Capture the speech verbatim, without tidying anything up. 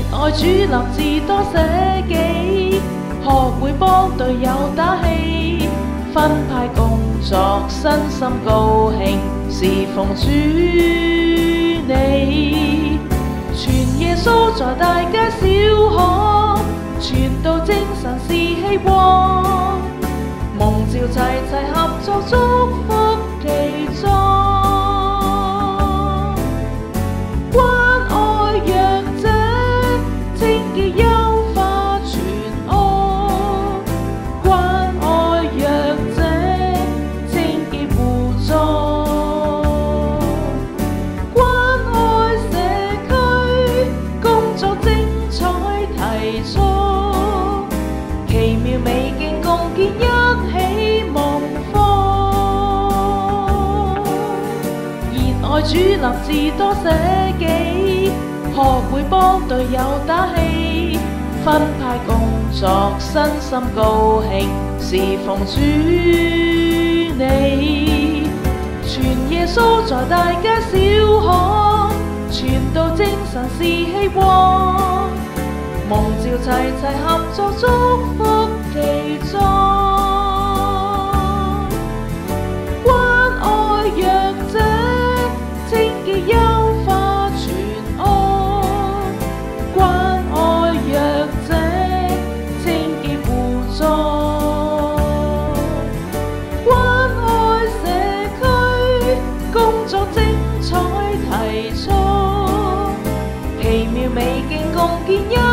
愛主立志多捨己，學會幫隊友打氣，分派工作，身心高興，侍奉主你。傳耶穌在大街小巷，傳道精神是希望，蒙召齊齊合作祝福其中。奇妙美景共建一起夢科，熱愛主立志多捨己，學會幫隊友打氣，分派工作，身心高興，侍奉主你。傳耶穌在大街小巷，傳道精神是希望，蒙召齊齊合作祝福其中，關愛弱者，清潔優化全屋，關愛弱者，清潔互助，關愛社區，工作精彩提速，奇妙美景共建一